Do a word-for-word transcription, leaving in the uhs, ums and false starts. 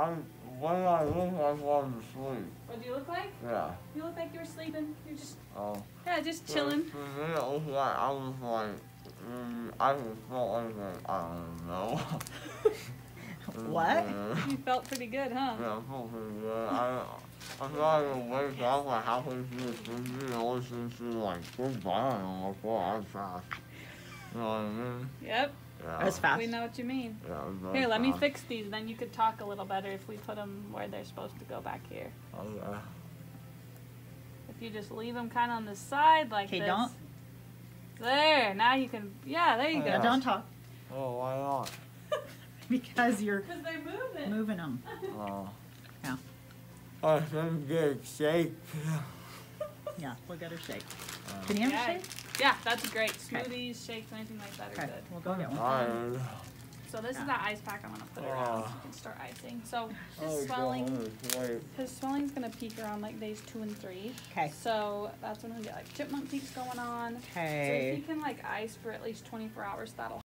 I'm, what do I look like while I'm asleep? What do you look like? Yeah. You look like you were sleeping. You're just, Oh. yeah, just chilling. For me, it looked like I was like, mm, I just felt like, like, I don't know. What? You felt pretty good, huh? Yeah, I felt pretty good. I, I thought I would wake up like halfway through the sleepy and all listen to like goodbye and like, wow, I was fast. You know what I mean? Yep. Yeah. That was fast. We know what you mean. Yeah, it was very Here, let me fast. fix these, then you could talk a little better if we put them where they're supposed to go back here. Oh, yeah. If you just leave them kind of on the side like Okay, this. don't. There, now you can, yeah, there you Oh, go. Now yeah. don't talk Oh, why not? because you're Because they're moving. moving them. Oh. Yeah. Oh, I'm good. Shake. Yeah, we'll get her shake. Can you have Yeah. a shake? Yeah, that's great. Smoothies, shakes, anything like that are Okay, good. we'll go get one. Tired. So this is that ice pack I'm going to put around so you can start icing. So Oh, his go swelling, home and wait. his swelling's going to peak around like days two and three. Okay. So that's when we get like chipmunk peaks going on. So if Okay. you can like ice for at least twenty-four hours, that'll